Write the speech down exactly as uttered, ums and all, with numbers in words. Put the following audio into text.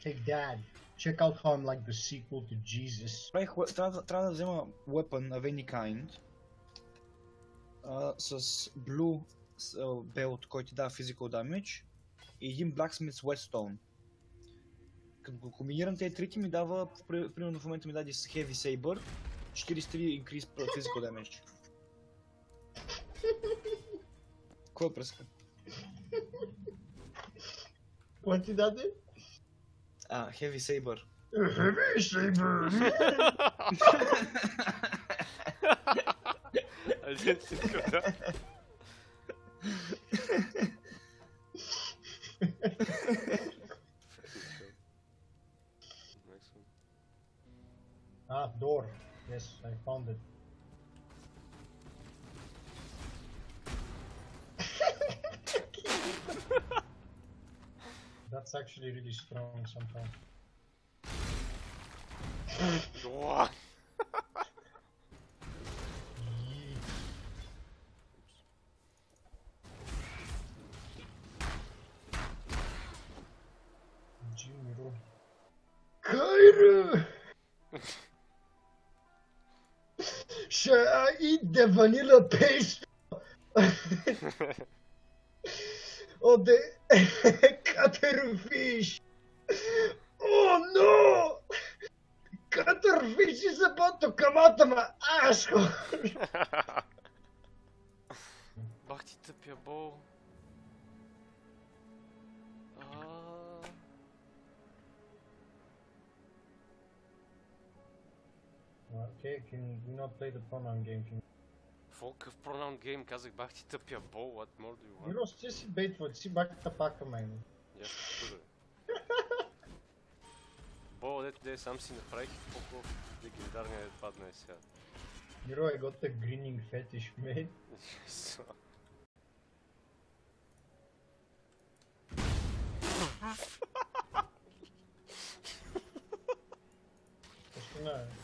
Hey Dad, check out how I'm like the sequel to Jesus. Правих, трябва, трябва да взема weapon of any kind. Uh, с blue uh, belt, който ти дава physical damage. И един blacksmith's whetstone. Като го комбинирам тези трите ми дава, примерно в момента ми даде с heavy saber, четиридесет и три increase physical damage. Кой е преска? Кой ти даде? А, heavy saber. Heavy saber! Один си куда? Ah, door. Yes, I found it. That's actually really strong somehow. Уа! Yeet. Jimiro. Kairu! Should I eat the vanilla paste? Or the cuttlefish? Oh no! Cuttlefish is about to come out of my asshole! Бах ти тъпия бол. Ааа. Okay, can we not play the pronoun game? Can... Какво? Какъв пронаун гейм? Казах бах ти тъпия бол. What more do you want? Миро, ще си бейтват, си баката пака мен. Я ще чуда. Бол, дето де сам си направих колко легендарния е падна е сега. Миро, I got a grinning fetish, mate. Yes. Почти не.